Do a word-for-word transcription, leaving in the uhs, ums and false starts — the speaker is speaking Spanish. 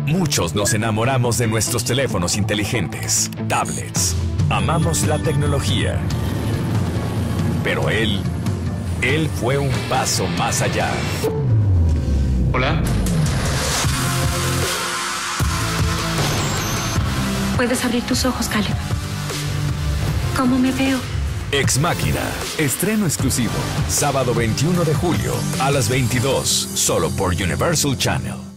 Muchos nos enamoramos de nuestros teléfonos inteligentes, tablets. Amamos la tecnología. Pero él, él fue un paso más allá. Hola. Puedes abrir tus ojos, Caleb. ¿Cómo me veo? Ex Máquina, estreno exclusivo, sábado veintiuno de julio a las veintidós, solo por Universal Channel.